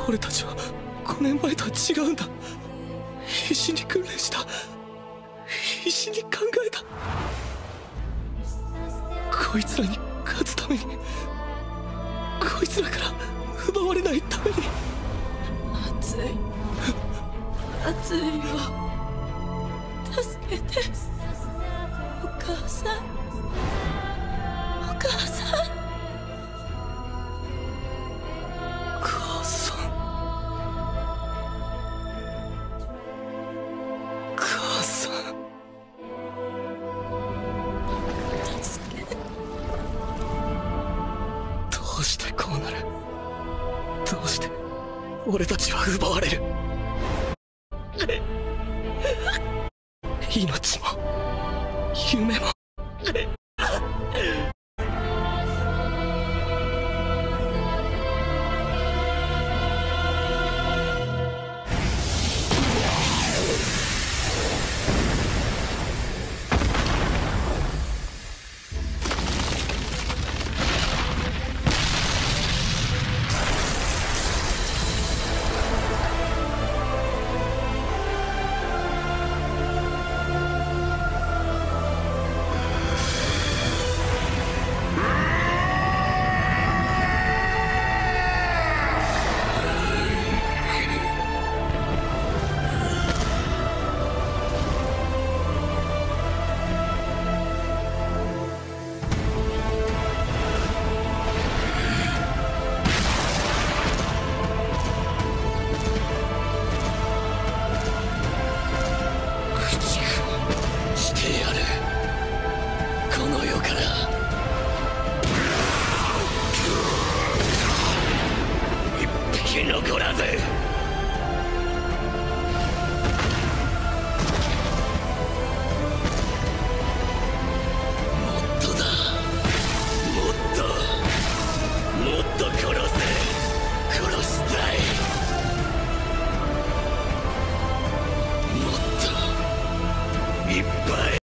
俺たちは5年前とは違うんだ。必死に訓練した。必死に考えた。こいつらに勝つために、こいつらから奪われないために。 熱い熱いよ。助けて、お母さん、お母さん。 母さん、母さん。 助けて。 どうしてこうなる。どうして俺たちは奪われる。命も夢も。残らず